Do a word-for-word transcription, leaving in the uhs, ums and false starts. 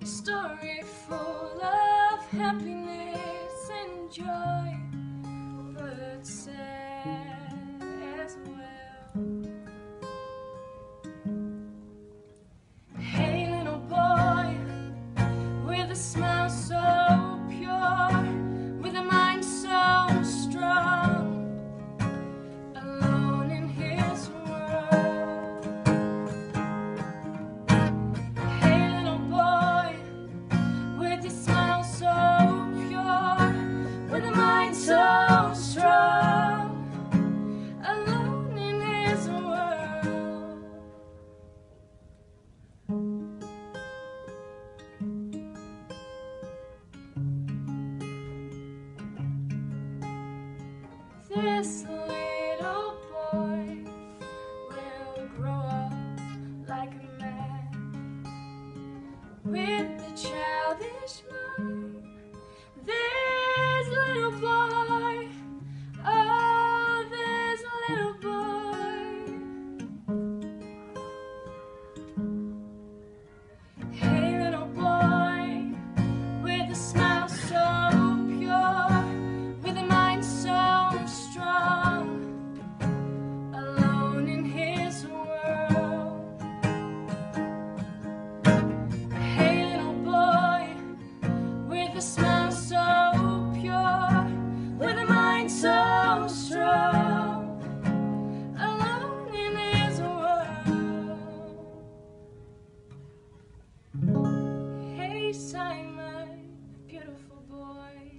story full of happiness and joy, but sad as well. Hey little boy, with a smile so pure, with a mind so strong, alone in his world. Hey little boy, with a smile so pure, with a mind so strong, alone in his world. This little boy will grow up like a man, with a childish mind. This little boy, oh, this little boy. Hey little boy, with a smile so pure, with a mind so strong, alone in his world. Hey little boy, with a smile so pure, with a mind so strong, alone in his world. Hey Simon, beautiful boy.